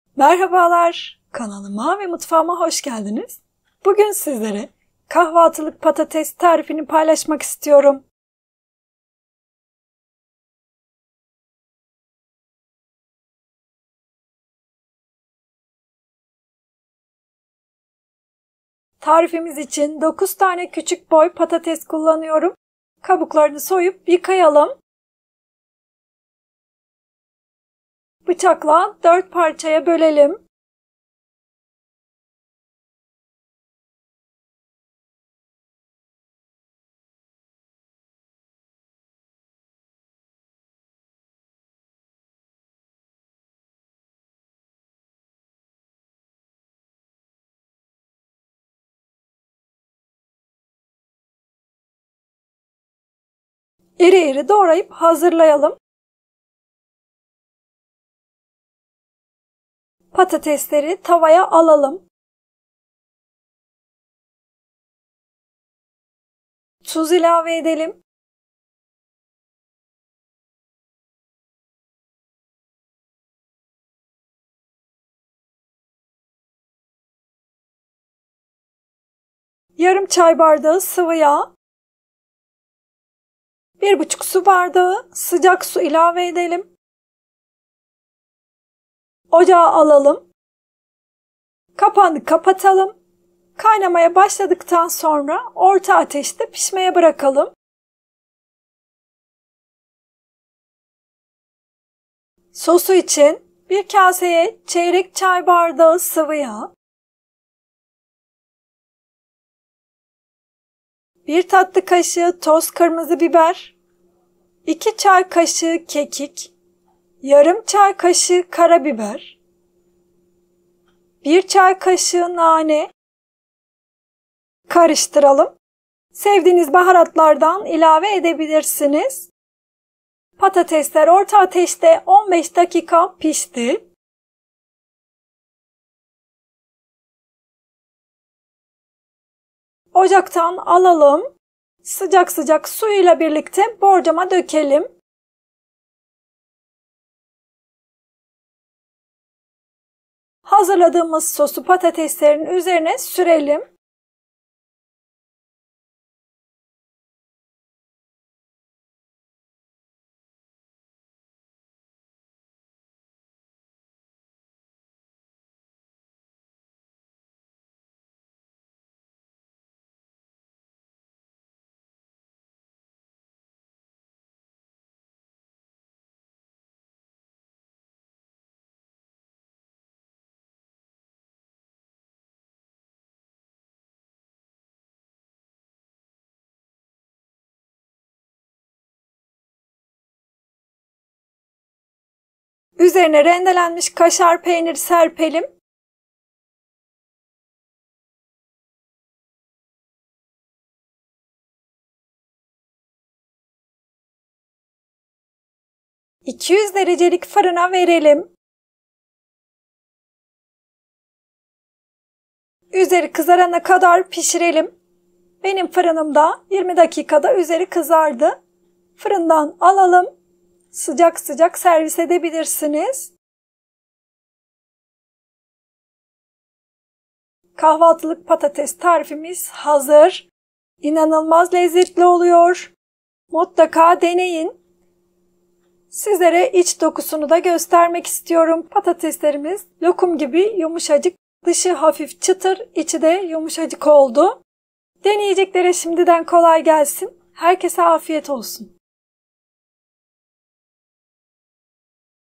Merhabalar, kanalıma ve mutfağıma hoş geldiniz. Bugün sizlere kahvaltılık patates tarifini paylaşmak istiyorum. Tarifimiz için 9 tane küçük boy patates kullanıyorum. Kabuklarını soyup yıkayalım. Bıçakla 4 parçaya bölelim. İri iri doğrayıp hazırlayalım. Patatesleri tavaya alalım. Tuz ilave edelim. Yarım çay bardağı sıvı yağ. 1,5 su bardağı sıcak su ilave edelim. Ocağa alalım. Kapağını kapatalım. Kaynamaya başladıktan sonra orta ateşte pişmeye bırakalım. Sosu için bir kaseye çeyrek çay bardağı sıvı yağ, 1 tatlı kaşığı toz kırmızı biber, 2 çay kaşığı kekik, yarım çay kaşığı karabiber, 1 çay kaşığı nane. Karıştıralım. Sevdiğiniz baharatlardan ilave edebilirsiniz. Patatesler orta ateşte 15 dakika pişti. Ocaktan alalım. Sıcak sıcak suyuyla birlikte borcama dökelim. Hazırladığımız sosu patateslerin üzerine sürelim. Üzerine rendelenmiş kaşar peynir serpelim. ...200 derecelik fırına verelim. Üzeri kızarana kadar pişirelim. Benim fırınımda 20 dakikada üzeri kızardı. Fırından alalım. Sıcak sıcak servis edebilirsiniz. Kahvaltılık patates tarifimiz hazır. İnanılmaz lezzetli oluyor. Mutlaka deneyin. Sizlere iç dokusunu da göstermek istiyorum. Patateslerimiz lokum gibi yumuşacık, dışı hafif çıtır, içi de yumuşacık oldu. Deneyeceklere şimdiden kolay gelsin. Herkese afiyet olsun.